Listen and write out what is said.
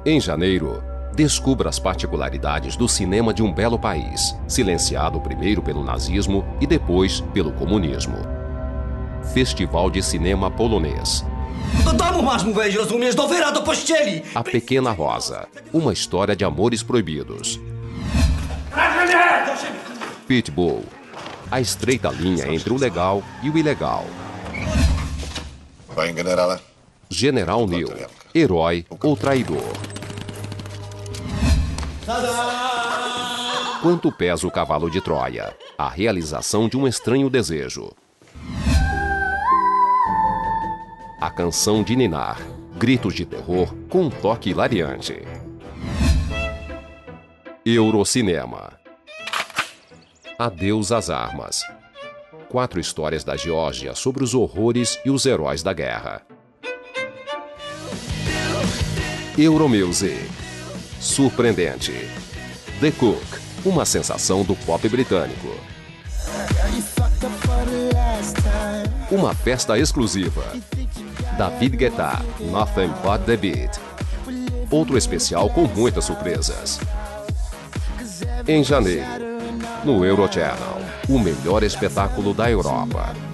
Em janeiro, descubra as particularidades do cinema de um belo país, silenciado primeiro pelo nazismo e depois pelo comunismo. Festival de Cinema Polonês. A Pequena Rosa, uma história de amores proibidos. Pitbull, a estreita linha entre o legal e o ilegal. General Neil, herói ou traidor. Quanto pesa o cavalo de Troia? A realização de um estranho desejo. A canção de ninar, gritos de terror com um toque hilariante. Eurocinema. Adeus às armas. 4 histórias da Geórgia sobre os horrores e os heróis da guerra. Euromusic. Surpreendente. The Cook, uma sensação do pop britânico. Uma festa exclusiva. David Guetta, Nothing But The Beat. Outro especial com muitas surpresas. Em janeiro, no Eurochannel, o melhor espetáculo da Europa.